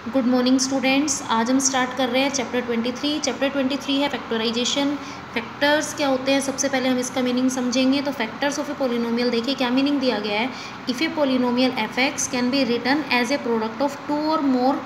Good morning students. आज हम start कर रहे हैं चैप्टर 23। चैप्टर 23 है फैक्टराइजेशन। फैक्टर्स क्या होते हैं, सबसे पहले हम इसका मीनिंग समझेंगे। तो फैक्टर्स ऑफ ए पोलिनोमियल, देखिए क्या मीनिंग दिया गया है। If a polynomial f x can be written as a product of two और more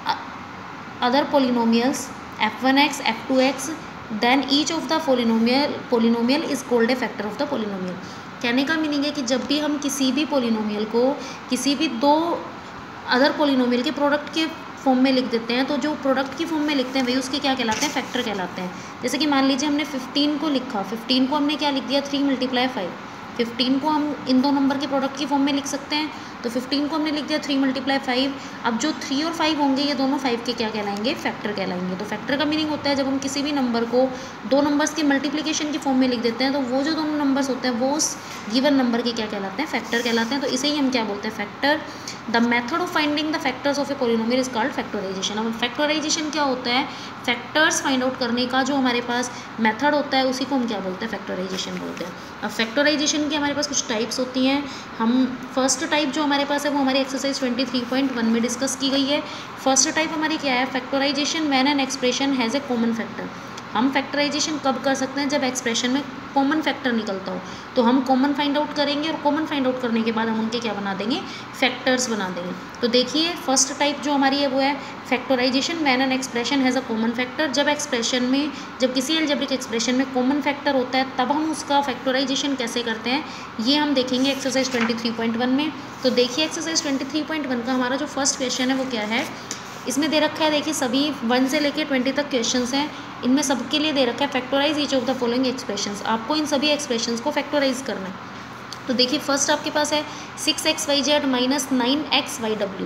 other polynomials f1x f2x, then each of the polynomial is called a factor of the polynomial. कहने का meaning है कि जब भी हम किसी भी पोलिनोमियल को किसी भी दो अदर पोलिनोमियल के प्रोडक्ट के फॉर्म में लिख देते हैं, तो जो प्रोडक्ट की फॉर्म में लिखते हैं वही उसके क्या कहलाते हैं, फैक्टर कहलाते हैं। जैसे कि मान लीजिए हमने 15 को लिखा, 15 को हमने क्या लिख दिया, 3 × 5। 15 को हम इन दो नंबर के प्रोडक्ट की फॉर्म में लिख सकते हैं, तो 15 को हमने लिख दिया 3 × 5। अब जो 3 और 5 होंगे ये दोनों 5 के क्या कहलाएंगे, फैक्टर कहलाएंगे। तो फैक्टर का मीनिंग होता है जब हम किसी भी नंबर को दो नंबर्स के मल्टीप्लिकेशन की फॉर्म में लिख देते हैं, तो वो जो दोनों नंबर्स होते हैं वो उस गिवन नंबर के क्या कहलाते हैं, फैक्टर कहलाते हैं। तो इसे ही हम क्या बोलते हैं, factor. The method of finding the factors of a polynomial is called factorization. अब फैक्टराइजेशन क्या होता है, फैक्टर्स फाइंड आउट करने का जो हमारे पास मेथड होता है उसी को हम क्या बोलते हैं, फैक्टराइजेशन बोलते हैं। अब फैक्टराइजेशन की हमारे पास कुछ टाइप्स होती हैं। हम फर्स्ट टाइप जो हमारे पास है वो हमारी एक्सरसाइज 23.1 में डिस्कस की गई है। फर्स्ट टाइप हमारी क्या है, factorization when an expression has a common factor. हम फैक्टराइजेशन कब कर सकते हैं, जब एक्सप्रेशन में कॉमन फैक्टर निकलता हो, तो हम कॉमन फाइंड आउट करेंगे और कॉमन फाइंड आउट करने के बाद हम उनके क्या बना देंगे, फैक्टर्स बना देंगे। तो देखिए फर्स्ट टाइप जो हमारी है वो है factorization when an expression has a common factor. जब एक्सप्रेशन में, जब किसी अलजेब्रिक एक्सप्रेशन में कॉमन फैक्टर होता है तब हम उसका फैक्टराइजेशन कैसे करते हैं, ये हम देखेंगे एक्सरसाइज 23.1 में। तो देखिए एक्सरसाइज 23.1 का हमारा जो फर्स्ट क्वेश्चन है वो क्या है, इसमें दे रखा है, देखिए सभी 1 से लेकर 20 तक क्वेश्चंस हैं। इनमें सबके लिए दे रखा है factorize each of the following expressions. आपको इन सभी एक्सप्रेशंस को फैक्टराइज करना है। तो देखिए फर्स्ट आपके पास है 6xyz minus 9xyw,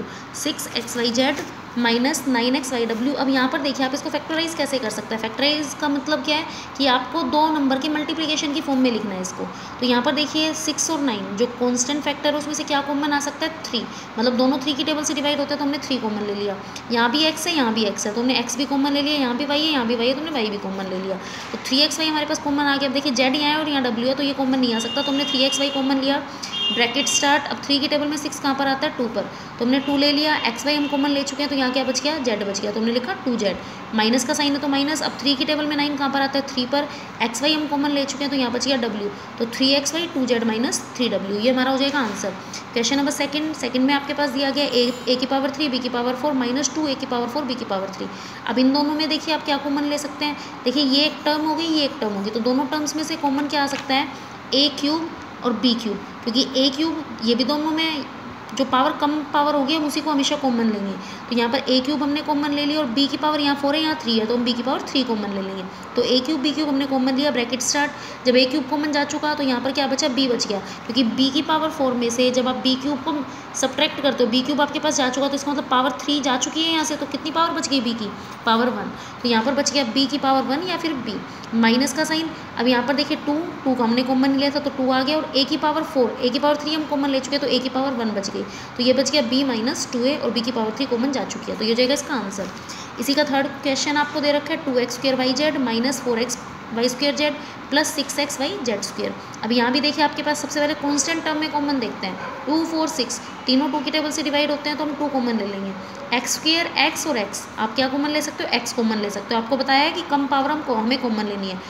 6xyz minus 9xyw। अब यहाँ पर देखिए आप इसको फैक्टराइज कैसे कर सकते हैं। फैक्टराइज का मतलब क्या है कि आपको दो नंबर के मल्टीप्लिकेशन की फॉर्म में लिखना है इसको। तो यहाँ पर देखिए 6 और 9 जो कांस्टेंट फैक्टर है उसमें से क्या कॉमन आ सकता है, 3। मतलब दोनों 3 की टेबल से डिवाइड होते हैं तो हमने 3 कॉमन ले लिया। यहाँ भी x है, यहाँ भी x है, तो हमने x भी कॉमन ले लिया। यहाँ भी y है, यहाँ भी y है, तो हमने y भी कॉमन ले लिया। तो 3xy हमारे पास कॉमन आ गया। अब देखिए z यहाँ है और यहाँ w है, तो ये कॉमन नहीं आ सकता, तो हमने 3xy कॉमन लिया। Bracket start. अब 3 की टेबल में 6 कहाँ पर आता है, 2 पर, तो हमने 2 ले लिया। एक्स वाई हम कॉमन ले चुके हैं, तो यहाँ क्या बच गया, जेड बच गया, तो हमने लिखा 2z। माइनस का साइन है तो माइनस। अब 3 की टेबल में 9 कहाँ पर आता है, 3 पर। एक्स वाई हम कॉमन ले चुके हैं, तो यहाँ बच गया w, तो 3xy 2z माइनस 3w, ये हमारा हो जाएगा आंसर। क्वेश्चन नंबर सेकंड में आपके पास दिया गया a की पावर 3 b की पावर 4 माइनस 2 a की पावर 4 b की पावर 3। अब इन दोनों में देखिए आप क्या कॉमन ले सकते हैं। देखिए ये एक टर्म हो गई, ये एक टर्म होगी, तो दोनों टर्म्स में से कॉमन क्या आ सकता है, a³ और b³, क्योंकि a³ ये भी दोनों में जो पावर कम पावर होगी हम उसी को हमेशा कॉमन लेंगे। तो यहाँ पर a³ हमने कॉमन ले लिया और b की पावर यहाँ 4 है, यहाँ 3 है, तो हम b की पावर 3 कॉमन ले लेंगे। तो a³ b³ हमने कॉमन लिया। Bracket start. जब a³ कॉमन जा चुका तो यहाँ पर क्या बचा, b बच गया, क्योंकि b की पावर 4 में से जब आप b³ को सब्ट्रैक्ट करते हो, b³ आपके पास जा चुका तो इसका मतलब पावर 3 जा चुकी है यहाँ से, तो कितनी पावर बच गई, b की पावर 1। तो यहाँ पर बच गया b की पावर 1 या फिर b। माइनस का साइन। अब यहाँ पर देखिए 2 का हमने कॉमन लिया था तो 2 आ गया, और a की पावर 4, a की पावर 3 हम कॉमन ले चुके हैं, तो a की पावर 1 बच गई, तो ये बच गया b माइनस 2a, और b की पावर 3 कॉमन जा चुकी है, तो ये जाएगा इसका आंसर। इसी का थर्ड क्वेश्चन आपको दे रखा है 2x² minus 4xy² plus 6xyz²। अब यहाँ भी देखिए आपके पास सबसे पहले कांस्टेंट टर्म में कॉमन देखते हैं, 2 4 6 तीनों 2 की टेबल से डिवाइड होते हैं, तो हम 2 कॉमन ले लेंगे। x² x और x आप क्या कॉमन ले सकते हो, x कॉमन ले सकते हो। आपको बताया है कि कम पावर हमें कॉमन लेनी है।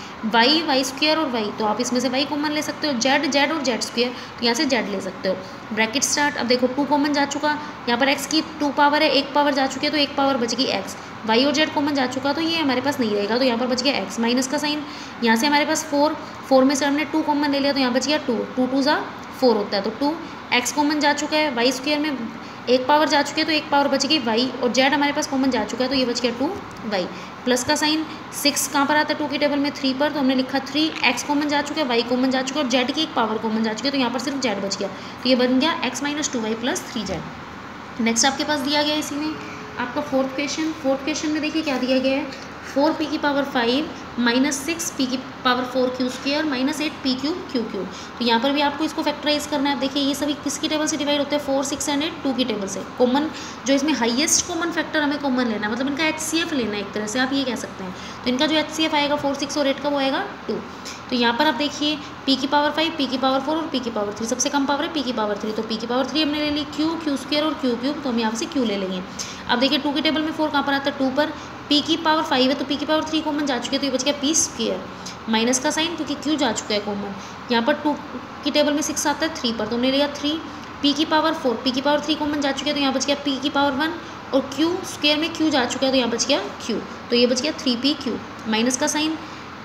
y² और y, तो आप इसमें से y कॉमन ले सकते हो। z और z², तो यहाँ से z ले सकते हो। Bracket start. अब देखो 2 कॉमन जा चुका, यहाँ पर x की 2 पावर है, 1 पावर जा चुकी है, तो 1 पावर बच गई x। y और z कॉमन जा चुका तो ये हमारे पास नहीं रहेगा, तो यहाँ पर बच गया x। माइनस का साइन। यहाँ से हमारे पास 4 में से हमने 2 कॉमन ले लिया, तो यहाँ बच गया 2 2 × 4 होता है, तो 2 x कॉमन जा चुका है। y² में 1 पावर जा चुकी है, तो 1 पावर बच गई y, और z हमारे पास कॉमन जा चुका है, तो ये बच गया 2y। प्लस का साइन। 6 कहाँ पर आता है, 2 की टेबल में 3 पर, तो हमने लिखा 3। x कॉमन जा चुका है, y कॉमन जा चुका है, और z की 1 पावर कॉमन जा चुकी है, तो यहाँ पर सिर्फ z बच गया, तो ये बन गया x minus 2y plus 3z। Next आपके पास दिया गया है इसी में आपका फोर्थ क्वेश्चन में देखिए क्या दिया गया है, 4p की पावर 5 माइनस 6p की power 4q² minus 8p³ q³। तो यहाँ पर भी आपको इसको फैक्टराइज करना है। देखिए ये सभी किसकी टेबल से डिवाइड होते हैं, 4 6 एंड 8 2 की टेबल से। कॉमन जो इसमें हाईएस्ट कॉमन फैक्टर हमें कॉमन लेना है, मतलब इनका HCF लेना है एक तरह से, आप ये कह सकते हैं। तो इनका जो HCF आएगा 4 6 और 8 का वो आएगा 2। तो यहाँ पर आप देखिए p की पावर 5 p की पावर 4 और p की पावर 3, सबसे कम पावर है p की पावर 3, तो p की पावर 3 हमने ले ली, q² और q³, तो हम यहाँ से q ले लेंगे। अब देखिए 2 की टेबल में 4 कहाँ पर आता है, 2 पर। p की पावर 5 है तो p की पावर 3 कॉमन जा चुकी है, तो ये बच गया p स्क्वायर, माइनस का साइन क्योंकि q जा चुका है कॉमन। यहाँ पर 2 की टेबल में 6 आता है 3 पर, तो हमने लिया 3। p की पावर 4, p की पावर 3 कॉमन जा चुकी है, तो यहाँ बच गया p की पावर 1, और q स्क्वायर में q जा चुका है, तो यहाँ बच गया q, तो ये बच गया 3pq, माइनस का साइन।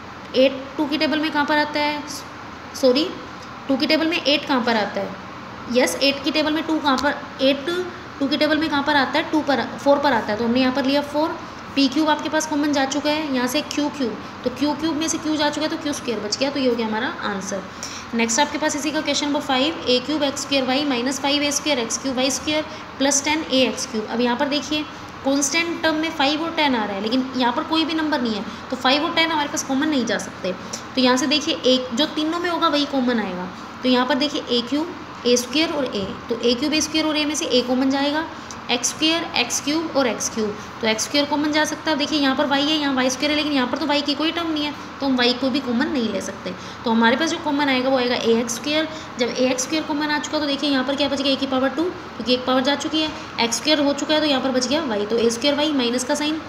8 2 की टेबल में कहाँ पर आता है, सॉरी 2 की टेबल में 8 कहाँ पर आता है, यस 8 की टेबल में 2 कहाँ पर, 8 2 की टेबल में कहाँ पर आता है, 4 पर आता है, तो हमने यहाँ पर लिया 4। पी क्यूब आपके पास कॉमन जा चुका है, यहाँ से क्यू क्यूब, तो क्यू क्यूब में से क्यू जा चुका है, तो क्यू स्क्वायर बच गया, तो ये हो गया हमारा आंसर। नेक्स्ट आपके पास इसी का question number 5, a cube x square y minus 5a square x cube y square plus 10a x cube. अब यहाँ पर देखिए कॉन्स्टेंट टर्म में 5 और 10 आ रहा है, लेकिन यहाँ पर कोई भी नंबर नहीं है, तो 5 और 10 हमारे पास कॉमन नहीं जा सकते, तो यहाँ से देखिए एक जो तीनों में होगा वही कॉमन आएगा। तो यहाँ पर देखिए ए क्यूब ए स्क्वायर और ए, तो ए क्यूब ए स्क्वायर और ए में से ए कॉमन जाएगा, एक्स स्क्वायर एक्स क्यूब और एक्स क्यूब, तो एक्स स्क्वायर कॉमन जा सकता है। देखिए यहाँ पर वाई है, यहाँ वाई स्क्वायर है, लेकिन यहाँ पर तो वाई की कोई टर्म नहीं है, तो हम वाई को भी कॉमन नहीं ले सकते, तो हमारे पास जो कॉमन आएगा वो आएगा ए एक्स स्क्वायर। जब ए एक्स स्क्वायर कॉमन आ चुका तो देखिए यहाँ पर क्या बच गया, ए की पावर 2, क्योंकि एक पावर जा चुकी है, एक्स स्क्वायर हो चुका है, तो यहाँ पर बच गया वाई, तो ए स्क्वायर वाई माइनस का साइन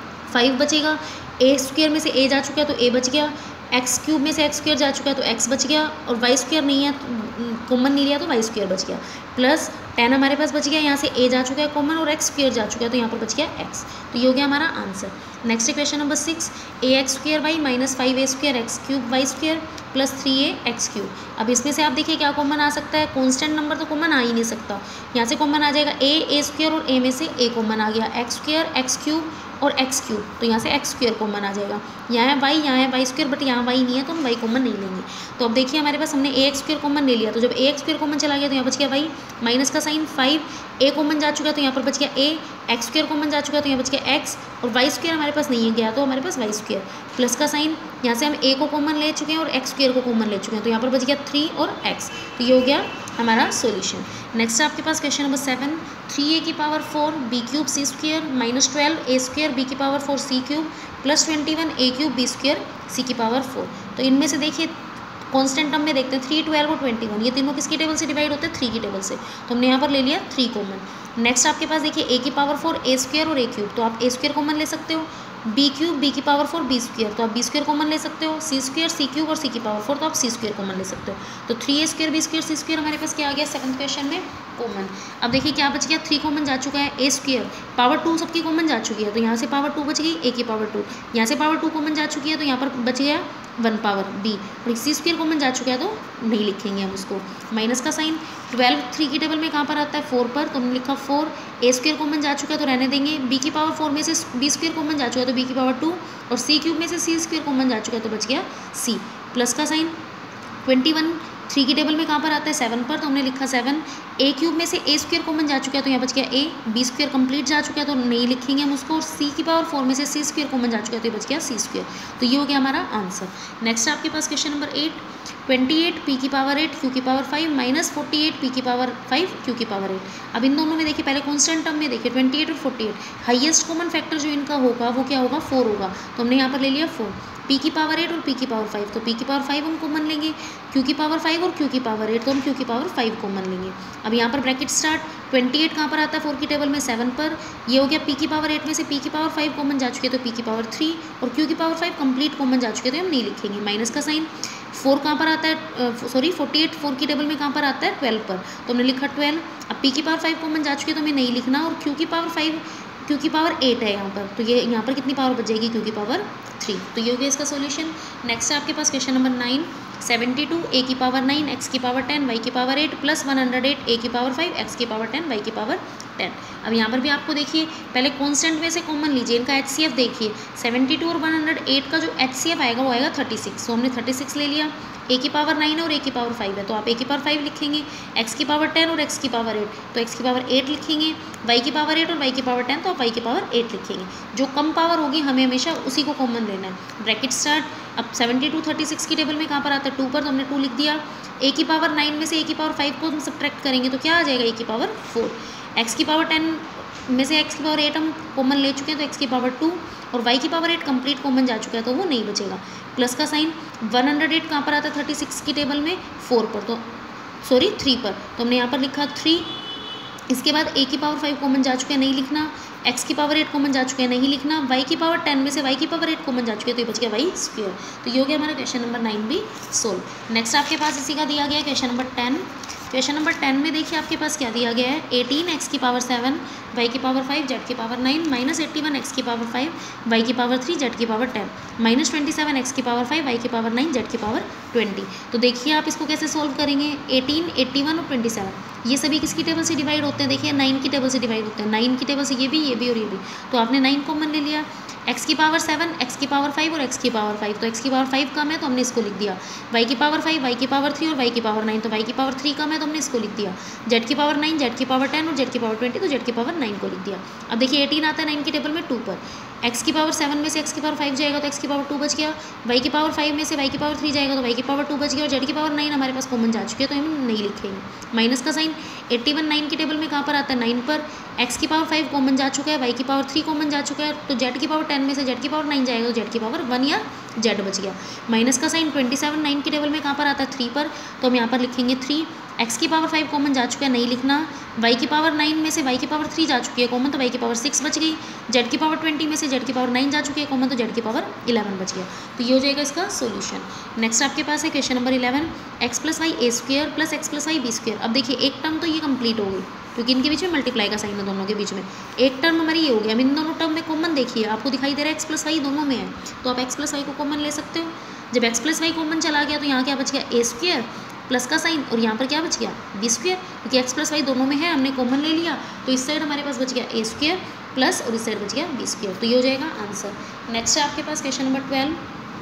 5 बचेगा, ए स्क्वायर में से ए जा चुका है तो ए बच गया, एक्स क्यूब में से एक्स स्क्वायर जा चुका है तो एक्स बच गया, और वाई स्क्वायर नहीं है कॉमन नहीं लिया तो वाई स्क्वायर बच गया, प्लस 10 हमारे पास बच गया, यहाँ से ए जा चुका है कॉमन और एक्स स्क्वायर जा चुका है, तो यहाँ पर बच गया एक्स, तो ये हो गया हमारा answer. Next question number 6, a x square y minus 5a square x cube y square plus 3a x cube. अब इसमें से आप देखिए क्या कॉमन आ सकता है, कॉन्स्टेंट नंबर तो कॉमन आ ही नहीं सकता, यहाँ से कॉमन आ जाएगा ए स्क्वायर और ए में से ए कॉमन आ गया, एक्स स्क्वायर एक्स क्यूब और एक्स क्यूब, तो यहाँ से एक्स स्क्वायर कॉमन आ जाएगा, यहाँ है वाई, यहाँ है वाई स्क्वायर, बट यहाँ वाई नहीं है तो हम वाई कॉमन नहीं लेंगे। तो अब देखिए हमारे पास हमने ए एक्स स्क्वायर कॉमन ले लिया, तो जब ए एक्स स्क्वायर कॉमन चला गया तो यहाँ बच गया वाई, माइनस का साइन 5, ए कॉमन जा चुका है तो यहाँ पर बच गया ए, एक्स स्क्वायर कॉमन जा चुका है तो यहाँ बच गया एक्स, और वाई स्क्वायर हमारे पास नहीं है गया तो हमारे पास वाई स्क्वायर, प्लस का साइन, यहाँ से हम ए को कॉमन ले चुके हैं और एक्स स्क्वायर को कॉमन ले चुके हैं, तो यहाँ पर बच गया 3 और एक्स, तो ये हो गया हमारा सॉल्यूशन। नेक्स्ट आपके पास क्वेश्चन नंबर 7, 3a की power 4 b cube c square minus 12a square b की power 4 c cube plus 21a cube b square c की पावर 4। तो इनमें से देखिए कांस्टेंट टर्म में देखते हैं 3, 12 और 21, ये तीनों किसकी टेबल से डिवाइड होते हैं, 3 की टेबल से, तो हमने यहाँ पर ले लिया 3 कॉमन। नेक्स्ट आपके पास देखिए a की पावर 4 a स्क्वायर और a क्यूब, तो आप a स्क्वायर कॉमन ले सकते हो, बी क्यूब बी की पावर 4 बी स्क्वायर, तो आप बी स्क्वायर कॉमन ले सकते हो, सी स्क्वायर सी क्यूब और सी की पावर 4, तो आप सी स्क्वायर कॉमन ले सकते हो, तो 3a square b square c square हमारे पास क्या आ गया सेकंड क्वेश्चन में कॉमन। अब देखिए क्या बच गया, 3 कॉमन जा चुका है, ए स्क्वायर पावर 2 सबकी कॉमन जा चुकी है, तो यहाँ से पावर 2 बच गई, ए की पावर 2, यहाँ से पावर 2 कॉमन जा चुकी है तो यहाँ पर बच गया 1 पावर बी, और सी स्क्वायर कॉमन जा चुका है तो नहीं लिखेंगे हम उसको, माइनस का साइन। 12 3 की टेबल में कहाँ पर आता है, 4 पर, तो हमने लिखा 4, ए स्क्वायर कॉमन जा चुका है तो रहने देंगे, बी की पावर 4 में से बी स्क्वायर कॉमन जा चुका है तो बी की पावर 2, और सी क्यूब में से सी स्क्वायर कॉमन जा चुका है तो बच गया सी, प्लस का साइन। 21 3 की टेबल में कहाँ पर आता है, 7 पर, तो हमने लिखा 7, ए क्यूब में से ए स्क्वायर कॉमन जा चुका है तो यहाँ बच गया ए, बी स्क्वायर कंप्लीट जा चुका है तो नहीं लिखेंगे हम उसको, और सी की पावर 4 में से सी स्क्वायर कॉमन जा चुका है तो ये बच गया सी स्क्वायर, तो ये हो गया हमारा आंसर। नेक्स्ट आपके पास क्वेश्चन नंबर 8, 28 पी की पावर 8 क्यू की पावर 5 माइनस 48 पी की पावर 5 क्यू की पावर 8। अब इन दोनों में देखिए पहले कॉन्स्टेंट टर्म में देखिए 28 और 48, हाईएस्ट कॉमन फैक्टर जो इनका होगा वो क्या होगा, 4 होगा, तो हमने यहाँ पर ले लिया 4, पी की पावर 8 और पी की पावर 5, तो पी की पावर 5 हम कॉमन लेंगे, क्यू की पावर 5 और क्यू की पावर 8, तो हम क्यू की पावर 5 कॉमन लेंगे। अब यहाँ पर ब्रैकेट स्टार्ट, 28 कहाँ पर आता है 4 की टेबल में, 7 पर, ये हो गया पी की पावर 8 में से पी की पावर 5 कॉमन जा चुके हैं तो पी की पावर 3, और क्यू की पावर 5 कंप्लीट कॉमन जा चुके हैं तो हम नहीं लिखेंगे, माइनस का साइन। 4 कहाँ पर आता है, सॉरी 48 4 की टेबल में कहाँ पर आता है, 12 पर, तो हमने लिखा 12। अब पी की पावर 5 कॉमन जा चुकी है तो हमें नहीं लिखना, और क्यू की पावर 5 क्यू की पावर 8 है यहाँ पर, तो ये यहाँ पर कितनी पावर बच जाएगी, क्यू की पावर 3, तो ये हो गया इसका सॉल्यूशन। नेक्स्ट है आपके पास क्वेश्चन नंबर 9, 72 ए की पावर 9 एक्स की पावर 10 वाई की पावर 8 प्लस 108 ए की पावर 5 एक्स की पावर 10 वाई की पावर 10। अब यहाँ पर भी आपको देखिए पहले कांस्टेंट में से कॉमन लीजिए, इनका एचसीएफ देखिए, 72 और 108 का जो एचसीएफ आएगा वो आएगा 36, तो हमने 36 ले लिया, ए की पावर 9 और ए की पावर 5 है तो आप ए की पावर 5 लिखेंगे, एक्स की पावर 10 और एक्स की पावर 8 तो एक्स की पावर 8 लिखेंगे, वाई की पावर 8 और वाई की पावर 10 तो आप वाई की पावर 8 लिखेंगे, जो कम पावर होगी हमें हमेशा उसी को कॉमन लेना है। ब्रैकेट स्टार्ट, अब 72 36 की टेबल में कहाँ पर आता है 2 पर, तो हमने 2 लिख दिया, ए की पावर 9 में से ए की पावर 5 को हम सब्ट्रैक्ट करेंगे तो क्या आ जाएगा, ए की पावर 4, एक्स की पावर 10 में से एक्स की पावर 8 हम कॉमन ले चुके हैं तो एक्स की पावर 2, और वाई की पावर 8 कंप्लीट कॉमन जा चुका है तो वो नहीं बचेगा, प्लस का साइन। 108 कहाँ पर आता है 36 की टेबल में, 4 पर, तो सॉरी 3 पर, तो हमने यहाँ पर लिखा 3, इसके बाद a की पावर 5 कॉमन जा चुका है, नहीं लिखना। x की पावर 8 कॉमन जा चुका है, नहीं लिखना। y की पावर 10 में से y की पावर 8 कॉमन जा चुकी है, तो ये बच गया y स्क्वायर। तो ये हो गया हमारा क्वेश्चन नंबर 9 भी सोल्व। नेक्स्ट आपके पास इसी का दिया गया है क्वेश्चन नंबर 10। क्वेश्चन नंबर 10 में देखिए आपके पास क्या दिया गया है, 18 x की पावर 7 y की पावर 5 z की पावर 9 माइनस 81 x की पावर 5 y की पावर 3 z की पावर 10 माइनस 27 x की पावर 5 y की पावर 9 z की पावर 20। तो देखिए आप इसको कैसे सोल्व करेंगे। 18, 81 और 27 ये सभी किसकी टेबल से डिवाइड होते हैं, देखिए 9 की टेबल से डिवाइड होते हैं। 9 की टेबल से ये भी और ये भी, तो आपने 9 कॉमन ले लिया। x की पावर 7, x की पावर 5 और x की पावर 5, तो x की पावर 5 कम है तो हमने इसको लिख दिया। y की पावर 5, y की पावर 3 और y की पावर 9, तो y की पावर 3 कम है तो हमने इसको लिख दिया। z की पावर 9, z की पावर 10 और z की पावर 20, तो z की पावर 9 को लिख दिया। अब देखिए 18 आता है 9 की टेबल में 2 पर, x की पावर 7 में से x की पावर 5 जाएगा तो x की पावर 2 बच गया। y की पावर 5 में से y की पावर 3 जाएगा तो y की पावर 2 बच गया। और z की पावर 9 हमारे पास कॉमन जा चुकी है तो हम नहीं लिखेंगे। माइनस का साइन 81 9 की टेबल में कहाँ पर आता है, 9 पर। x की पावर 5 कॉमन जा चुका है, y की पावर 3 कॉमन जा चुका है, तो z की पावर 10 में से z की पावर 9 जाएगा तो z की पावर 1 या z बच गया। माइनस का साइन 27 9 की टेबल में कहाँ पर आता है, 3 पर, तो हम यहाँ पर लिखेंगे 3। x की पावर 5 कॉमन जा चुका है, नहीं लिखना। y की पावर 9 में से y की पावर 3 जा चुकी है कॉमन, तो y की पावर 6 बच गई। z की पावर 20 में से z की पावर 9 जा चुकी है कॉमन, तो z की पावर 11 बच गया। तो ये हो जाएगा इसका सॉल्यूशन। नेक्स्ट आपके पास है question number 11, x plus y a square plus x plus y b square. अब देखिए एक टर्म तो ये कंप्लीट हो गई क्योंकि इनके बीच में मल्टीप्लाई का साइन है दोनों के बीच में। एक टर्म हमारी ये हो गया। अब इन दोनों टर्म में कॉमन देखिए आपको दिखाई दे रहा है एक्स प्लस वाई दोनों में है, तो आप एक्स प्लस वाई को कॉमन ले सकते हो। जब एक्स प्लस वाई कॉमन चला गया तो यहाँ क्या बच गया, ए स्क्वायर प्लस का साइन, और यहाँ पर क्या बच गया, बी स्क्वायर, क्योंकि एक्स प्लस वाई दोनों में है, हमने कॉमन ले लिया। तो इस साइड हमारे पास बच गया ए स्क्वायर प्लस और इस साइड बच गया बी स्क्वायर। तो ये हो जाएगा आंसर। नेक्स्ट है आपके पास question number 12,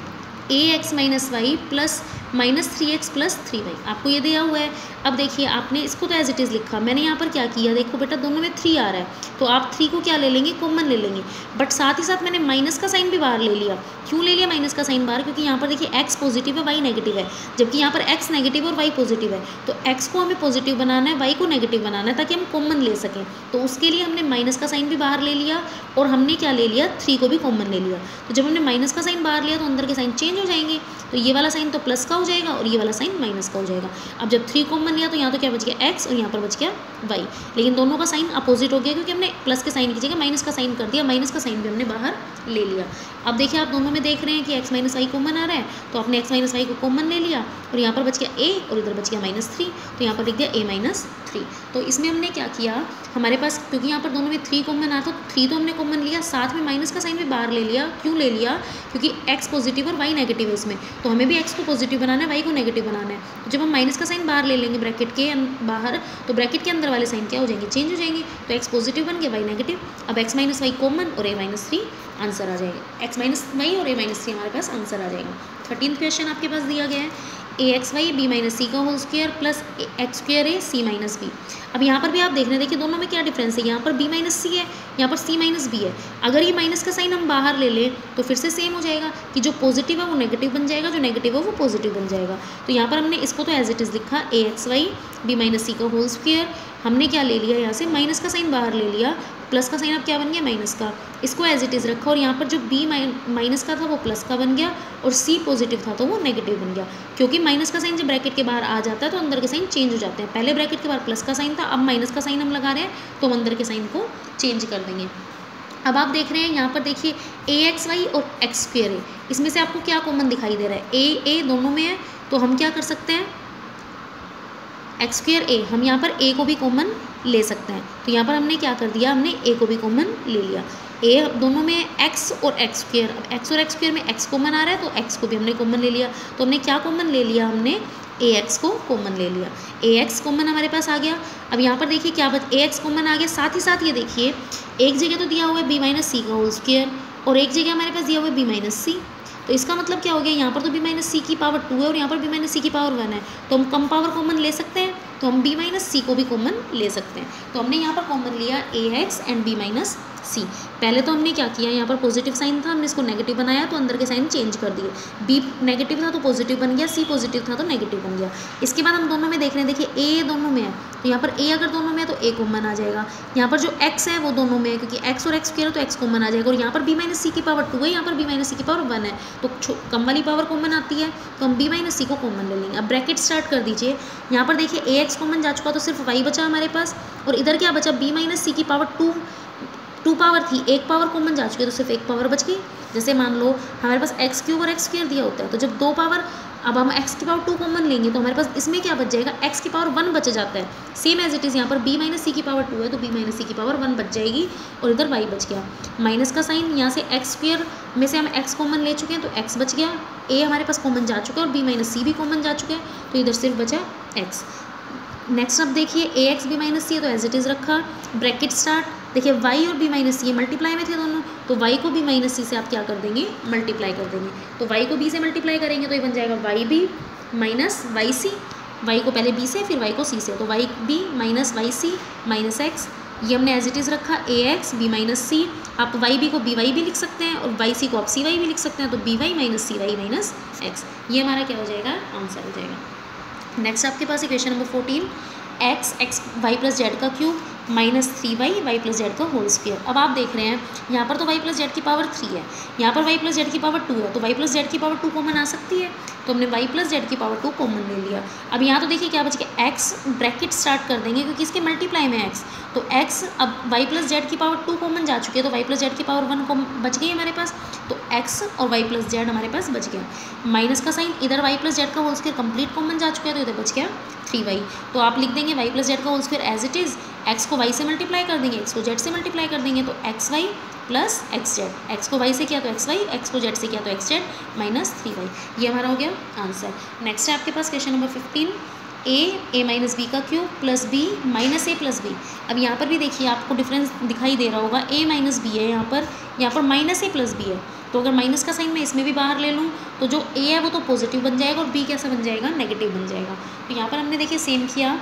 a x minus y plus minus 3x plus 3y आपको ये दिया हुआ है। अब देखिए आपने इसको तो एज इट इज़ लिखा, मैंने यहाँ पर क्या किया, देखो बेटा दोनों में 3 आ रहा है तो आप 3 को क्या ले लेंगे, कॉमन ले लेंगे। बट साथ ही साथ मैंने माइनस का साइन भी बाहर ले लिया। क्यों ले लिया माइनस का साइन बाहर, क्योंकि यहाँ पर देखिए x पॉजिटिव है y नेगेटिव है, जबकि यहाँ पर x नेगेटिव और y पॉजिटिव है। तो x को हमें पॉजिटिव बनाना है, y को नेगेटिव बनाना है ताकि हम कॉमन ले सकें। तो उसके लिए हमने माइनस का साइन भी बाहर ले लिया और हमने क्या ले लिया, 3 को भी कॉमन ले लिया। तो जब हमने माइनस का साइन बाहर लिया तो अंदर के साइन चेंज हो जाएंगे, तो ये वाला साइन तो प्लस का हो जाएगा और ये वाला साइन माइनस का हो जाएगा। अब जब 3 कॉमन लिया तो यहाँ तो क्या बच गया x और यहाँ पर बच गया y, लेकिन दोनों का साइन अपोजिट हो गया क्योंकि हमने प्लस के साइन की जगह माइनस का साइन कर दिया। माइनस का साइन भी हमने बाहर ले लिया। अब देखिए आप दोनों में देख रहे हैं कि x माइनस वाई कॉमन आ रहा है, तो आपने x माइनस वाई को कॉमन ले लिया और यहाँ पर बच गया a और इधर बच गया -3, तो यहाँ पर लिख दिया a माइनस 3। तो इसमें हमने क्या किया, हमारे पास क्योंकि यहाँ पर दोनों में 3 कॉमन आ था, 3 तो हमने कॉमन लिया, साथ में माइनस का साइन भी बाहर ले लिया। क्यों ले लिया, क्योंकि x पॉजिटिव और y नेगेटिव है इसमें, तो हमें भी x को पॉजिटिव बनाना है, y को नेगेटिव बनाना है। तो जब हम माइनस का साइन बाहर ले लेंगे ब्रैकेट के बाहर, तो ब्रैकेट के अंदर वाले साइन क्या हो जाएंगे, चेंज हो जाएंगे। तो x पॉजिटिव बन गया, y नेगेटिव। अब x माइनस वाई कॉमन और a माइनस 3 आंसर आ जाएगा। x माइनस वाई और a माइनस 3 हमारे पास आंसर आ जाएगा। 13th क्वेश्चन आपके पास दिया गया है, a x y B minus c का whole square plus x square a c minus b. अब यहाँ पर भी आप देख रहे हैं, देखिए दोनों में क्या डिफरेंस है, यहाँ पर b माइनस सी है, यहाँ पर c माइनस बी है। अगर ये माइनस का साइन हम बाहर ले लें तो फिर से सेम हो जाएगा कि जो पॉजिटिव है वो नेगेटिव बन जाएगा, जो नेगेटिव है वो पॉजिटिव बन जाएगा। तो यहाँ पर हमने इसको तो एज इट इज़ लिखा, a x y B minus c का होल स्क्वायर। हमने क्या ले लिया, यहाँ से माइनस का साइन बाहर ले लिया, प्लस का साइन अब क्या बन गया, माइनस का। इसको एज इट इज़ रखा और यहाँ पर जो b माइनस का था वो प्लस का बन गया और c पॉजिटिव था तो वो नेगेटिव बन गया। क्योंकि माइनस का साइन जब ब्रैकेट के बाहर आ जाता है तो अंदर के साइन चेंज हो जाते हैं। पहले ब्रैकेट के बाहर प्लस का साइन था, अब माइनस का साइन हम लगा रहे हैं तो हम अंदर के साइन को चेंज कर देंगे। अब आप देख रहे हैं यहाँ पर देखिए ए एक्स वाई और एक्स स्क्वायर है, इसमें से आपको क्या कॉमन दिखाई दे रहा है, ए दोनों में है, तो हम क्या कर सकते हैं, एक्स स्क्वायर ए, हम यहाँ पर a को भी कॉमन ले सकते हैं। तो यहाँ पर हमने क्या कर दिया, हमने a को भी कॉमन ले लिया। a दोनों में x और एक्स स्क्वायर, अब x और एक्स स्क्वायर में x कॉमन आ रहा है तो x को भी हमने कॉमन ले लिया। तो हमने क्या कॉमन ले लिया, हमने ax को कॉमन ले लिया। ax कॉमन हमारे पास आ गया। अब यहाँ पर देखिए क्या बच, ax कॉमन आ गया, साथ ही साथ ये देखिए एक जगह तो दिया हुआ है b माइनस सी का होल स्क्वायर और एक जगह हमारे पास दिया हुआ है b माइनस सी। तो इसका मतलब क्या हो गया, यहाँ पर तो b माइनस सी की पावर 2 है और यहाँ पर b माइनस सी की पावर 1 है, तो हम कम पावर कॉमन ले सकते हैं, तो हम b माइनस सी को भी कॉमन ले सकते हैं। तो हमने यहाँ पर कॉमन लिया ax and b minus c. पहले तो हमने क्या किया, यहाँ पर पॉजिटिव साइन था, हमने इसको नेगेटिव बनाया तो अंदर के साइन चेंज कर दिए। b नेगेटिव था तो पॉजिटिव बन गया, c पॉजिटिव था तो नेगेटिव बन गया। इसके बाद हम दोनों में देख रहे हैं, देखिए a दोनों में है तो यहाँ पर a अगर दोनों में है तो a कॉमन आ जाएगा। यहाँ पर जो x है वो दोनों में है क्योंकि x और एक्स स्क्वायर तो x कॉमन आ जाएगा और यहाँ पर b माइनस सी की पावर 2 है, यहाँ पर b माइनस सी की पावर 1 है, तो कम वाली पावर कॉमन आती है तो हम b माइनस सी को कॉमन ले लेंगे। अब ब्रैकेट स्टार्ट कर दीजिए, यहाँ पर देखिए एक्स कॉमन जा चुका तो सिर्फ वाई बचा हमारे पास, और इधर क्या बचा बी माइनस सी की पावर टू पावर थी, एक पावर कॉमन जा चुकी है तो सिर्फ एक पावर बच गई। जैसे मान लो हमारे पास एक्स क्यूब और एक्स स्क्वायर दिया होता है, तो जब दो पावर, अब हम एक्स की पावर 2 कॉमन लेंगे तो हमारे पास इसमें क्या बच जाएगा, एक्स की पावर 1 बच जाता है। सेम एज इट इज़ यहाँ पर बी माइनस सी की पावर 2 है तो बी माइनस सी की पावर 1 बच जाएगी, और इधर वाई बच गया। माइनस का साइन, यहाँ से एक्स स्क्वायर में से हम एक्स कॉमन ले चुके हैं तो एक्स बच गया, ए हमारे पास कॉमन जा चुका है और बी माइनस सी भी कॉमन जा चुका है, तो इधर सिर्फ बचा एक्स। नेक्स्ट अब देखिए a x B minus c है तो एज इट इज़ रखा, ब्रैकेट स्टार्ट। देखिए वाई और बी माइनस सी मल्टीप्लाई में थे दोनों, तो वाई को बी माइनस सी से आप क्या कर देंगे, मल्टीप्लाई कर देंगे। तो वाई को बी से मल्टीप्लाई करेंगे तो ये बन जाएगा y B minus Y c, y को पहले बी से फिर वाई को सी से, तो Y B minus Y C minus x. ये हमने एज इट इज़ रखा A x B minus C, आप वाई बी को बी वाई भी लिख सकते हैं और वाई सी को आप सी वाई भी लिख सकते हैं, तो b y minus c y minus x, ये हमारा क्या हो जाएगा, आंसर हो जाएगा। नेक्स्ट आपके पास equation number 14, x Y plus z का cube minus 3y y plus z का होल स्क्वायर। अब आप देख रहे हैं यहाँ पर तो वाई प्लस जेड की पावर 3 है, यहाँ पर वाई प्लस जेड की पावर 2 है, तो वाई प्लस जेड की पावर 2 कॉमन आ सकती है, तो हमने वाई प्लस जेड की पावर 2 कॉमन ले लिया। अब यहाँ तो देखिए क्या बच गया, एक्स ब्रैकेट स्टार्ट कर देंगे क्योंकि इसके मल्टीप्लाई में एक्स, तो एक्स अब वाई प्लस जेड की पावर 2 कॉमन जा चुकी है तो वाई प्लस जेड की पावर 1 बच गई हमारे पास, तो एक्स और वाई प्लस जेड हमारे पास बच गया। माइनस का साइन, इधर वाई प्लस जेड का होल स्क्वायर कंप्लीट कॉमन जा चुका है तो इधर बच गया 3y, तो आप लिख देंगे वाई प्लस जेड का whole square as it is, x को वाई से मल्टीप्लाई कर देंगे, एक्स को जेड से मल्टीप्लाई कर देंगे तो X Y plus X Z, X को वाई से किया तो एक्स वाई, एक्स को जेड से किया तो एक्स जेड माइनस 3y, ये हमारा हो गया आंसर। नेक्स्ट है आपके पास question number 15, a minus b का cube plus b minus a plus b. अब यहाँ पर भी देखिए आपको डिफरेंस दिखाई दे रहा होगा, ए माइनस बी है यहाँ पर माइनस ए प्लस बी है, तो अगर माइनस का साइन मैं इसमें भी बाहर ले लूँ तो जो ए है वो तो पॉजिटिव बन जाएगा और बी कैसा बन जाएगा, नेगेटिव बन जाएगा। तो यहाँ पर हमने देखिए सेम किया,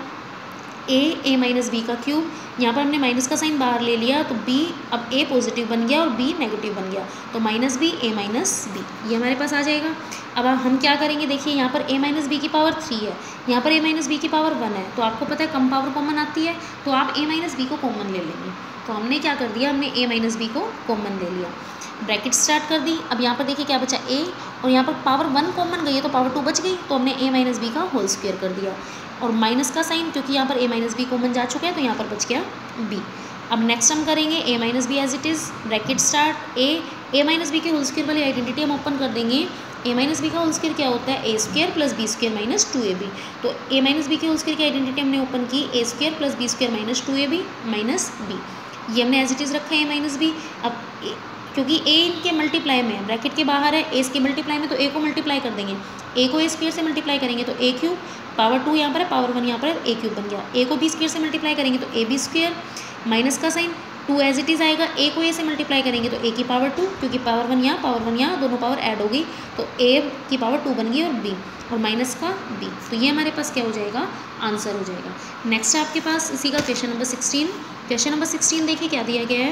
ए माइनस बी का क्यूब, यहाँ पर हमने माइनस का साइन बाहर ले लिया तो बी, अब ए पॉजिटिव बन गया और बी नेगेटिव बन गया, तो minus b a minus b, ये हमारे पास आ जाएगा। अब हम क्या करेंगे, देखिए यहाँ पर ए माइनस बी की पावर 3 है, यहाँ पर ए माइनस बी की पावर 1 है, तो आपको पता है कम पावर कॉमन आती है, तो आप ए माइनस बी को कॉमन ले लेंगे। तो हमने क्या कर दिया, हमने ए माइनस बी को कॉमन ले लिया, ब्रैकेट स्टार्ट कर दी। अब यहाँ पर देखिए क्या बचा, ए और यहाँ पर पावर 1 कॉमन गई है तो पावर 2 बच गई, तो हमने ए माइनस बी का होल स्क्वायर कर दिया, और माइनस का साइन क्योंकि यहाँ पर ए माइनस बी कॉमन जा चुका है तो यहाँ पर बच गया बी। अब नेक्स्ट हम करेंगे a minus b as it is, bracket start, a minus b के होल स्क्वायर वाली आइडेंटिटी हम ओपन कर देंगे। ए माइनस बी का होल स्क्वायर क्या होता है, a square plus b square minus 2ab, तो ए माइनस बी के होल स्क्वायर की आइडेंटिटी हमने ओपन की, a square plus b square minus 2ab minus b, ये हमने एज इट इज़ रखा है ए माइनस बी। अब क्योंकि ए इनके मल्टीप्लाई में है, ब्रैकेट के बाहर है, ए इसके मल्टीप्लाई में, तो ए को मल्टीप्लाई कर देंगे, ए को ए स्क्वायर से मल्टीप्लाई करेंगे तो ए क्यूब, पावर 2 यहाँ पर है, पावर 1 यहाँ पर है, ए क्यूब बन गया, ए को बी स्क्वायर से मल्टीप्लाई करेंगे तो ए बी स्क्वायर, माइनस का साइन 2 एज इट इज़ आएगा, ए को ए से मल्टीप्लाई करेंगे तो ए की पावर 2, क्योंकि पावर 1 यहाँ दोनों पावर ऐड हो गई, तो ए की पावर 2 बन गई और बी, और माइनस का बी, तो ये हमारे पास क्या हो जाएगा, आंसर हो जाएगा। नेक्स्ट है आपके पास इसी का क्वेश्चन नंबर 16, क्वेश्चन नंबर 16 देखिए क्या दिया गया है,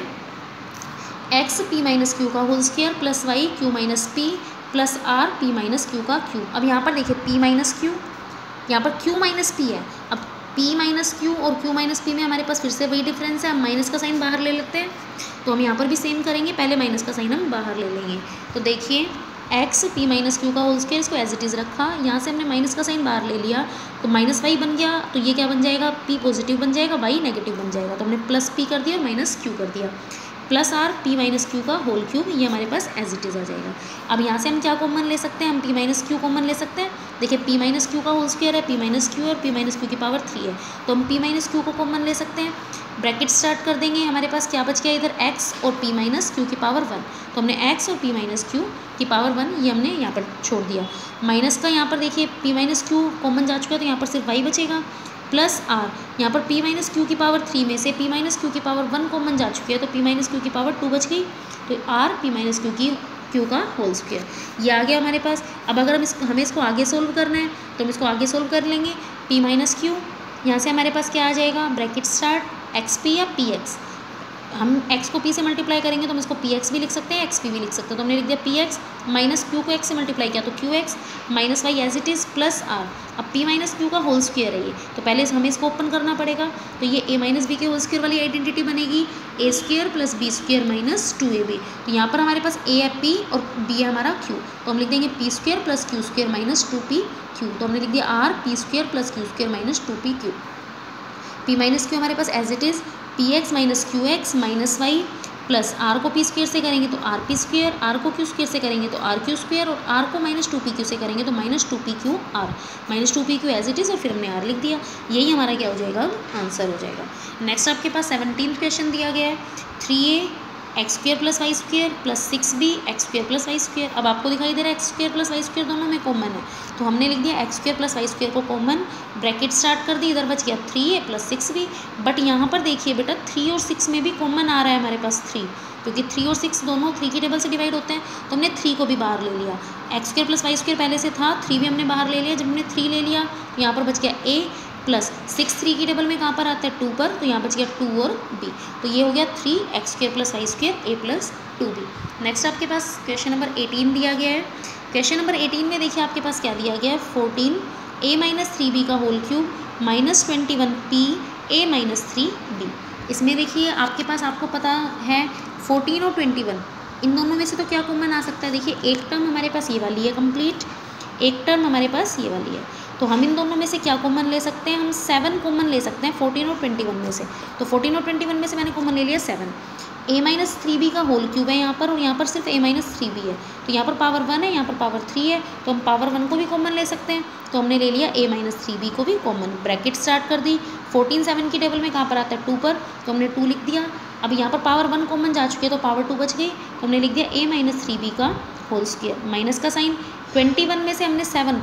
एक्स पी माइनस क्यू का whole square plus y q minus p plus r p minus q का क्यू। अब यहाँ पर देखिए पी माइनस क्यू, यहाँ पर क्यू माइनस पी है, अब पी माइनस क्यू और क्यू माइनस पी में हमारे पास फिर से वही डिफरेंस है, हम माइनस का साइन बाहर ले लेते हैं, तो हम यहाँ पर भी सेम करेंगे, पहले माइनस का साइन हम बाहर ले लेंगे। तो देखिए एक्स पी माइनस क्यू का होल स्क्वायर, इसको एज इट इज़ रखा, यहाँ से हमने माइनस का साइन बाहर ले लिया तो माइनस वाई बन गया, तो ये क्या बन जाएगा, पी पॉजिटिव बन जाएगा, वाई नेगेटिव बन जाएगा, तो हमने प्लस पी कर दिया और माइनस क्यू कर दिया, plus r p minus q का होल क्यूब, ये हमारे पास एज इट इज़ आ जाएगा। अब यहाँ से हम क्या कॉमन ले सकते हैं, हम पी माइनस क्यू कॉमन ले सकते हैं। देखिए पी माइनस क्यू का होल स्क्वायर है, पी माइनस क्यू और पी माइनस क्यू की पावर 3 है, तो हम पी माइनस क्यू को कॉमन ले सकते हैं, ब्रैकेट स्टार्ट कर देंगे, हमारे पास क्या बच गया इधर एक्स और पी माइनस क्यू की पावर 1, तो हमने एक्स और पी माइनस क्यू की पावर 1 ये हमने यहाँ पर छोड़ दिया, माइनस का यहाँ पर देखिए पी माइनस क्यू कॉमन जा चुका है तो यहाँ पर सिर्फ वाई बचेगा, प्लस आर, यहाँ पर पी माइनस क्यू की पावर 3 में से पी माइनस क्यू की पावर 1 कॉमन जा चुकी है तो पी माइनस क्यू की पावर 2 बच गई, तो आर पी माइनस क्यू का होल स्क्वायर ये आ गया हमारे पास। अब अगर हमें इसको आगे सोल्व करना है तो हम इसको आगे सोल्व कर लेंगे, पी माइनस क्यू, यहाँ से हमारे पास क्या आ जाएगा, ब्रैकेट स्टार्ट एक्स पी या पी एक्स, हम x को p से मल्टीप्लाई करेंगे तो हम इसको px भी लिख सकते हैं, xp भी लिख सकते हैं। तो हमने लिख दिया px माइनस q को x से मल्टीप्लाई किया तो qx minus y as it is plus r। अब p माइनस क्यू का होल स्क्वायर है ये, तो पहले हमें इसको ओपन करना पड़ेगा। तो ये a माइनस बी के होल स्क्वायर वाली आइडेंटिटी बनेगी a square plus b square minus 2ab। तो यहाँ पर हमारे पास a है p और b है हमारा q, तो हम लिख देंगे p square plus q square minus 2pq। तो हमने लिख दिया r p square plus q square minus 2pq। p minus q हमारे पास as it is px minus q x minus y plus r को p स्क्वायर से करेंगे तो r p स्क्वायर, r को q स्क्वायर से करेंगे तो r q स्क्वायर और r को माइनस 2pq से करेंगे तो minus 2pq r, minus 2pq as it is और फिर हमने r लिख दिया। यही हमारा क्या हो जाएगा, आंसर हो जाएगा। नेक्स्ट आपके पास 17th क्वेश्चन दिया गया है 3a x square plus y square plus 6b x square plus y square. अब आपको दिखाई दे रहा है x square plus y square दोनों में कॉमन है, तो हमने लिख दिया x square plus y square को कॉमन, ब्रैकेट स्टार्ट कर दी, इधर बच गया 3a प्लस 6b। बट यहाँ पर देखिए बेटा 3 और 6 में भी कॉमन आ रहा है हमारे पास 3, क्योंकि 3 और 6 दोनों 3 की टेबल से डिवाइड होते हैं, तो हमने 3 को भी बाहर ले लिया। X square plus y square पहले से था, 3 भी हमने बाहर ले लिया। जब हमने 3 ले लिया यहाँ पर बच गया a प्लस 6 3 की टेबल में कहाँ पर आता है 2 पर, तो यहाँ बच गया 2 और b। तो ये हो गया 3 x square plus y square a plus 2b। Next आपके पास क्वेश्चन नंबर 18 दिया गया है। क्वेश्चन नंबर 18 में देखिए आपके पास क्या दिया गया है 14a माइनस 3b का whole cube minus 21p a minus 3b। इसमें देखिए आपके पास, आपको पता है 14 और 21 इन दोनों में से तो क्या कॉमन आ सकता है। देखिए एक टर्म हमारे पास ये वाली है कंप्लीट, एक टर्म हमारे पास ये वाली है, तो हम इन दोनों में से क्या कॉमन ले सकते हैं, हम 7 कॉमन ले सकते हैं 14 और 21 में से। तो 14 और 21 में से मैंने कॉमन ले लिया 7। a माइनस 3b का होल क्यूब है यहाँ पर, और यहाँ पर सिर्फ a माइनस 3b है, तो यहाँ पर पावर 1 है, यहाँ पर पावर 3 है, तो हम पावर 1 को भी कॉमन ले सकते हैं। तो हमने ले लिया a माइनस 3b को भी कॉमन, ब्रैकेट स्टार्ट कर दी। 14 7 की टेबल में कहाँ पर आता है 2 पर, तो हमने 2 लिख दिया। अब यहाँ पर पावर 1 कॉमन जा चुकी है तो पावर 2 बच गई, तो हमने लिख दिया a माइनस 3b का होल स्क्वायर, माइनस का साइन। 21 में से हमने 7,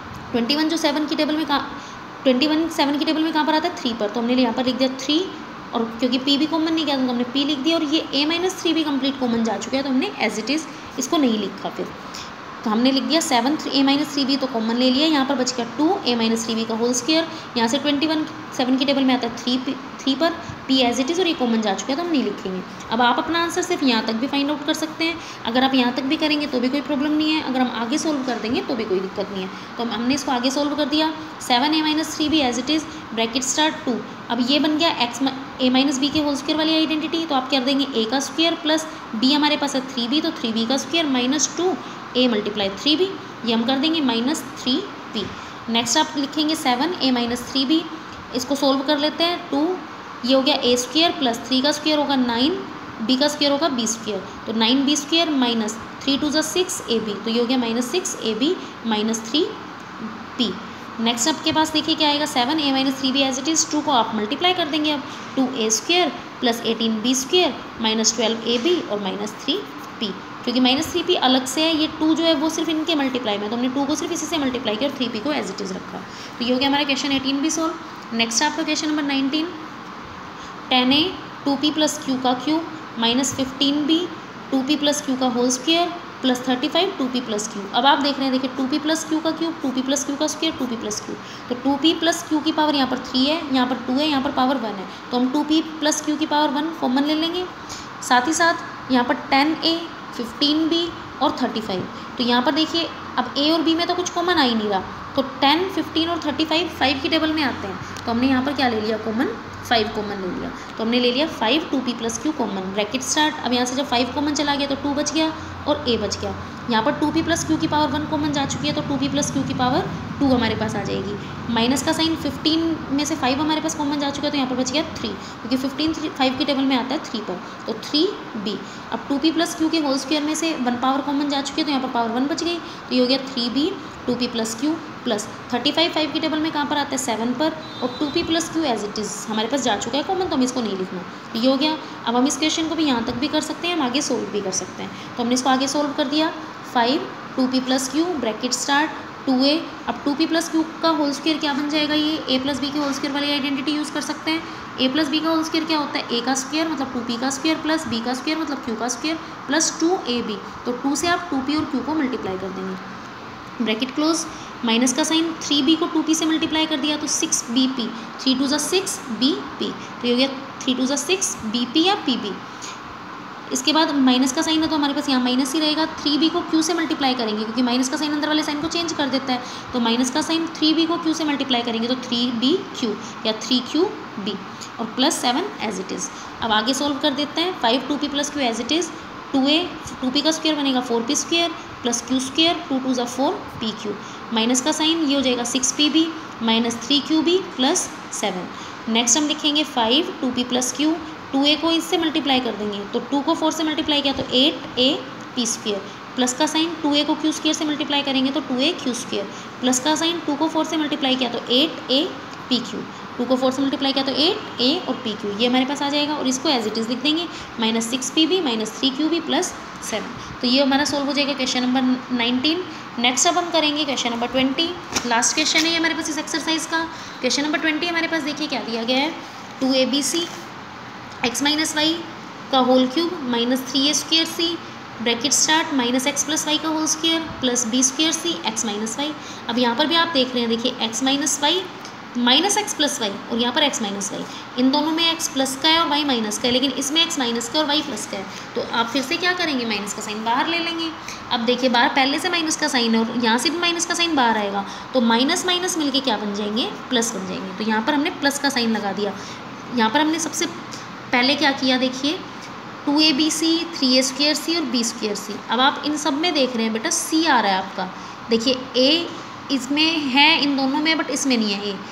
21 जो 7 की टेबल में कहाँ 21 7 की टेबल में कहाँ पर आता है 3 पर, तो हमने यहाँ पर लिख दिया 3, और क्योंकि p भी कॉमन नहीं किया तो हमने p लिख दिया। और ये a माइनस 3 भी कंप्लीट कॉमन जा चुका है, तो हमने एज इट इज़ इसको नहीं लिखा फिर, तो हमने लिख दिया 7 a माइनस 3b तो कॉमन ले लिया। यहाँ पर बच गया 2 a माइनस 3b का होल स्क्वायर, यहाँ से 21 7 की टेबल में आता है 3 पर, p एज इट इज़ और ये कॉमन जा चुका है तो हम नहीं लिखेंगे। अब आप अपना आंसर सिर्फ यहाँ तक भी फाइंड आउट कर सकते हैं, अगर आप यहाँ तक भी करेंगे तो भी कोई प्रॉब्लम नहीं है, अगर हम आगे सोल्व कर देंगे तो भी कोई दिक्कत नहीं है। तो हमने इसको आगे सोल्व कर दिया, 7a minus 3b as it is, bracket start 2। अब ये बन गया a माइनस बी के होल स्क्वायर वाली आइडेंटिटी, तो आप कर देंगे a का स्क्वायर प्लस b हमारे पास है 3b, तो 3b का square minus 2a multiply 3b, ये हम कर देंगे माइनस 3b। नेक्स्ट आप लिखेंगे 7a माइनस 3b, इसको सोल्व कर लेते हैं। 2 ये हो गया a स्क्वायर प्लस 3 का स्क्वायर होगा 9, b का स्क्वायर होगा b स्क्वायर, तो 9b स्क्वायर माइनस 3 2 6ab, तो ये हो गया minus 6ab minus 3b। Next आपके पास देखिए क्या आएगा 7a minus 3b as it is, 2 को आप मल्टीप्लाई कर देंगे अब, 2a square plus 18b square minus 12ab और माइनस 3p, क्योंकि माइनस 3p अलग से है, ये 2 जो है वो सिर्फ इनके मल्टीप्लाई में, तो हमने 2 को सिर्फ इसी से मल्टीप्लाई किया और 3p को एज इट इज़ रखा। तो ये हो गया हमारा क्वेश्चन 18 भी सॉल्व। नेक्स्ट आपका question number 19, 10a 2p plus q का cube minus 15b 2p plus q का whole square plus 35 2p plus q. अब आप देख रहे हैं, देखिए 2p प्लस क्यू का क्यूब, 2p प्लस क्यू का स्क्वायर, 2p प्लस क्यू, तो 2p प्लस क्यू की पावर यहाँ पर 3 है, यहाँ पर 2 है, यहाँ पर पावर 1 है, तो हम 2p प्लस क्यू की पावर 1 कॉमन ले लेंगे। साथ ही साथ यहाँ पर 10a 15b और 35, तो यहाँ पर देखिए अब a और b में तो कुछ कॉमन आ ही नहीं रहा, तो 10 15 और 35 5 की टेबल में आते हैं, तो हमने यहाँ पर क्या ले लिया कॉमन, 5 कॉमन ले लिया, तो हमने ले लिया 5 2p plus q common, bracket start. अब यहाँ से जब 5 कॉमन चला गया तो 2 बच गया और a बच गया। यहाँ पर 2p प्लस क्यू की पावर 1 कॉमन जा चुकी है, तो 2p प्लस क्यू की पावर 2 हमारे पास आ जाएगी। माइनस का साइन, 15 में से 5 हमारे पास कॉमन जा चुका है, तो यहाँ पर बच गया 3, क्योंकि 15 5 की टेबल में आता है 3 पर, तो 3b। अब 2p प्लस क्यू के होल स्क्वायर में से 1 पावर कॉमन जा चुकी है, तो यहाँ पर पावर 1 बच गई, तो ये हो गया 3b 2p plus Q plus 35 5 की टेबल में कहाँ पर आता है 7 पर, और 2p plus q as it is हमारे पास जा चुका है कॉमन, तो हम इसको नहीं लिखना, तो ये हो गया। अब हम इस क्वेश्चन को भी यहाँ तक भी कर सकते हैं, हम आगे सोल्व भी कर सकते हैं, तो हमने इसको आगे सोल्व कर दिया। 5 2p plus Q bracket start 2a, अब 2p प्लस क्यू का होल स्क्वायर क्या बन जाएगा, ये a प्लस बी के होल स्क्वायर वाली आइडेंटिटी यूज़ कर सकते हैं। a प्लस बी का होल स्क्वायर क्या होता है, a का स्क्वायर मतलब 2p का स्क्वायर प्लस b का स्क्वायर मतलब q का स्क्वायर प्लस 2ab, तो 2 से आप 2p और q को मल्टीप्लाई कर देंगे, ब्रैकेट क्लोज। माइनस का साइन 3b को 2p से मल्टीप्लाई कर दिया तो 6bp, 3 2 6 bp, तो ये हो गया 3 2 6 bp या pb। इसके बाद माइनस का साइन है तो हमारे पास यहाँ माइनस ही रहेगा, 3b को q से मल्टीप्लाई करेंगे क्योंकि माइनस का साइन अंदर वाले साइन को चेंज कर देता है, तो माइनस का साइन 3b को q से मल्टीप्लाई करेंगे तो 3bq या 3qb और प्लस 7 एज इट इज़। अब आगे सोल्व कर देते हैं, 5 2p plus q as it is, 2a 2p का स्क्वायर बनेगा 4p square plus q square 2 2 4pq, minus का साइन ये हो जाएगा 6pb minus 3qb plus 7। Next हम लिखेंगे 5 2p प्लस q, 2a को इससे मल्टीप्लाई कर देंगे तो 2 को 4 से मल्टीप्लाई किया तो 8a p स्क्वायर, प्लस का साइन 2a को q स्क्वायर से मल्टीप्लाई करेंगे तो 2a q स्क्वायर, प्लस का साइन 2 को 4 से मल्टीप्लाई किया तो 8a pq, 2 को 4 से मल्टीप्लाई किया तो 8a और pq, ये हमारे पास आ जाएगा और इसको एज इट इज़ लिख देंगे minus 6pb minus 3qb plus 7। तो ये हमारा सोल्व हो जाएगा क्वेश्चन नंबर 19। नेक्स्ट अब हम करेंगे क्वेश्चन नंबर 20, लास्ट क्वेश्चन है ये हमारे पास इस एक्सरसाइज का। क्वेश्चन नंबर 20 हमारे पास देखिए क्या दिया गया है, 2abc x माइनस वाई का whole cube minus 3a square c bracket start minus x plus y का whole square plus b square c x minus y. अब यहाँ पर भी आप देख रहे हैं, देखिए x minus y minus x plus y और यहाँ पर एक्स माइनस वाई, इन दोनों में एक्स प्लस का है और वाई माइनस का है, लेकिन इसमें एक्स माइनस का और वाई प्लस का है, तो आप फिर से क्या करेंगे, माइनस का साइन बाहर ले लेंगे। अब देखिए बाहर पहले से माइनस का साइन है और यहाँ से भी माइनस का साइन बाहर आएगा, तो माइनस माइनस मिलके क्या बन जाएंगे, प्लस बन जाएंगे। तो यहाँ पर हमने प्लस का साइन लगा दिया। यहाँ पर हमने सबसे पहले क्या किया, देखिए 2abc 3a स्क्वेयर सी और b स्क्वेयर सी। अब आप इन सब में देख रहे हैं बेटा c आ रहा है आपका, देखिए a इसमें है इन दोनों में बट इसमें नहीं है,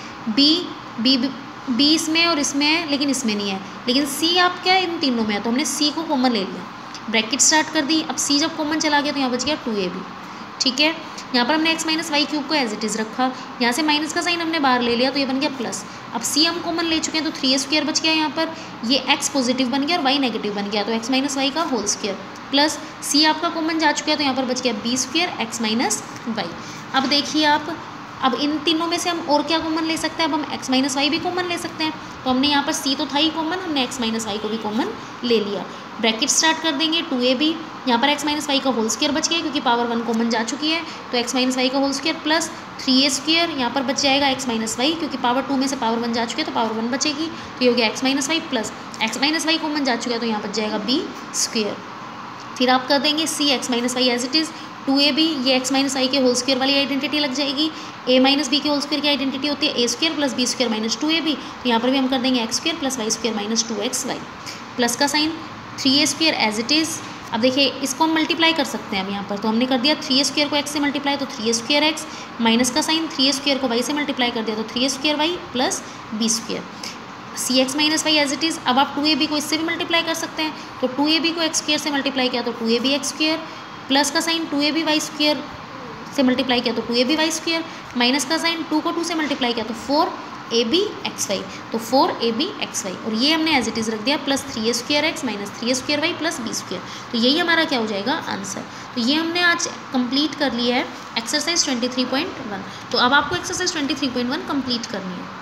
b इसमें और इसमें है लेकिन इसमें नहीं है, लेकिन c आप क्या है इन तीनों में है, तो हमने c को कॉमन ले लिया, ब्रैकेट स्टार्ट कर दी। अब c जब कॉमन चला गया तो यहाँ बच गया 2ab, ठीक है। यहाँ पर हमने x माइनस वाई क्यूब को एज इट इज़ रखा, यहाँ से माइनस का साइन हमने बाहर ले लिया तो ये बन गया प्लस। अब c हम कॉमन ले चुके हैं तो 3a स्क्वायर बच गया, यहाँ पर ये x पॉजिटिव बन गया और y नेगेटिव बन गया, तो x माइनस वाई का होल स्क्वायर प्लस c आपका कॉमन जा चुका है तो यहाँ पर बच गया b square x minus y. अब देखिए आप, अब इन तीनों में से हम और क्या कॉमन ले सकते हैं, अब हम x माइनस वाई भी कॉमन ले सकते हैं, तो हमने यहाँ पर c तो था ही कॉमन, हमने x माइनस वाई को भी कॉमन ले लिया। ब्रैकेट स्टार्ट कर देंगे 2ab, यहाँ पर x माइनस वाई का होल स्क्वायर बच गया क्योंकि पावर 1 कॉमन जा चुकी है, तो x माइनस वाई का whole square plus 3a square, यहाँ पर बच जाएगा x माइनस वाई क्योंकि पावर 2 में से पावर 1 जा चुकी है तो पावर 1 बचेगी, तो ये हो गया x minus y plus x minus y common जा चुका है तो यहाँ बच जाएगा b स्क्वायर। फिर आप कर देंगे c x minus y as it is, 2ab ये x माइनस वाई के होल स्क्वायर वाली आइडेंटिटी लग जाएगी, a माइनस बी के होल स्क्वायर की आइडेंटिटी होती है a square plus b square minus 2ab, तो यहाँ पर भी हम कर देंगे x square plus y square minus 2xy, plus का sign 3a square as it is. अब देखिए इसको हम मल्टीप्लाई कर सकते हैं अब यहाँ पर, तो हमने कर दिया 3a स्क्वायर को x से मल्टीप्लाई तो 3a स्क्वायर x, माइनस का साइन 3a स्क्वायर को y से मल्टीप्लाई कर दिया तो 3a square y plus b square c x minus y as it is. अब आप 2ab को इससे भी मल्टीप्लाई कर सकते हैं, तो 2ab को x स्क्वायर से मल्टीप्लाई किया तो 2ab x स्क्वायर, प्लस का साइन 2ab y स्क्वायर से मल्टीप्लाई किया तो 2ab y स्क्वायर, माइनस का साइन 2 को 2 से मल्टीप्लाई किया तो 4ab xy, तो 4ab xy, और ये हमने एज इट इज़ रख दिया plus 3a square x minus 3a square y plus b square, तो यही हमारा क्या हो जाएगा आंसर। तो ये हमने आज कंप्लीट कर लिया है एक्सरसाइज 23.1। तो अब आपको एक्सरसाइज 23.1 कंप्लीट करनी है।